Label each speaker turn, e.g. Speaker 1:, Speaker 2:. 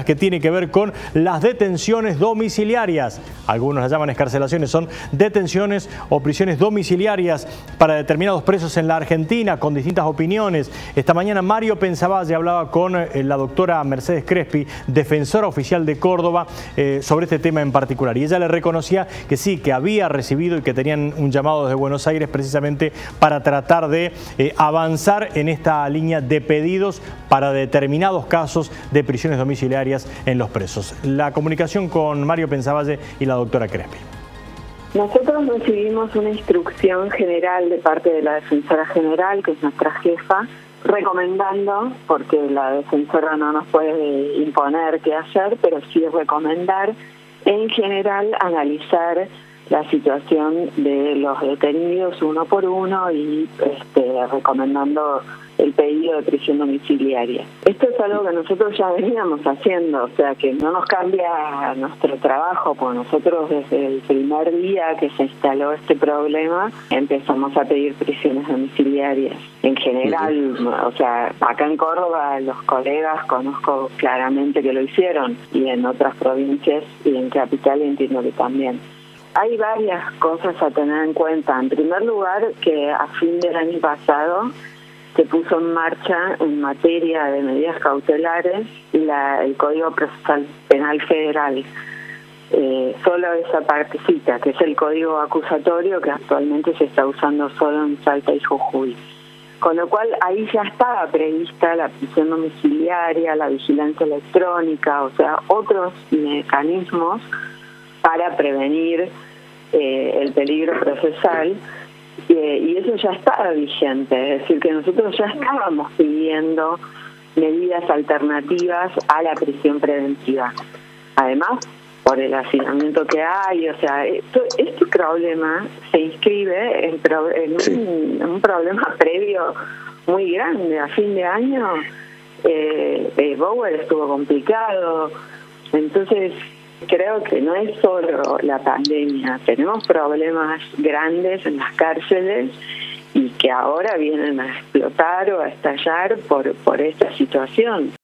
Speaker 1: que tiene que ver con las detenciones domiciliarias. Algunos las llaman excarcelaciones, son detenciones o prisiones domiciliarias para determinados presos en la Argentina, con distintas opiniones. Esta mañana Mario Pensavalle hablaba con la doctora Mercedes Crespi, defensora oficial de Córdoba, sobre este tema en particular. Y ella le reconocía que sí, que había recibido y que tenían un llamado desde Buenos Aires precisamente para tratar de avanzar en esta línea de pedidos para determinados casos de prisiones domiciliarias en los presos. La comunicación con Mario Pensavalle y la doctora Crespi.
Speaker 2: Nosotros recibimos una instrucción general de parte de la defensora general, que es nuestra jefa, recomendando, porque la defensora no nos puede imponer qué hacer, pero sí recomendar, en general, analizar la situación de los detenidos uno por uno y recomendando el pedido de prisión domiciliaria. Esto es algo que nosotros ya veníamos haciendo, o sea que no nos cambia nuestro trabajo, porque nosotros desde el primer día que se instaló este problema empezamos a pedir prisiones domiciliarias. En general, o sea, acá en Córdoba los colegas conozco claramente que lo hicieron, y en otras provincias y en Capital entiendo que también. Hay varias cosas a tener en cuenta. En primer lugar, que a fin del año pasado se puso en marcha en materia de medidas cautelares el Código Procesal Penal Federal. Solo esa partecita, que es el código acusatorio, que actualmente se está usando solo en Salta y Jujuy. Con lo cual ahí ya estaba prevista la prisión domiciliaria, la vigilancia electrónica, o sea, otros mecanismos para prevenir el peligro procesal, y eso ya estaba vigente, es decir, que nosotros ya estábamos pidiendo medidas alternativas a la prisión preventiva. Además, por el hacinamiento que hay, o sea, este problema se inscribe en un problema previo muy grande. A fin de año, Bower estuvo complicado, entonces creo que no es solo la pandemia, tenemos problemas grandes en las cárceles y que ahora vienen a explotar o a estallar por esta situación.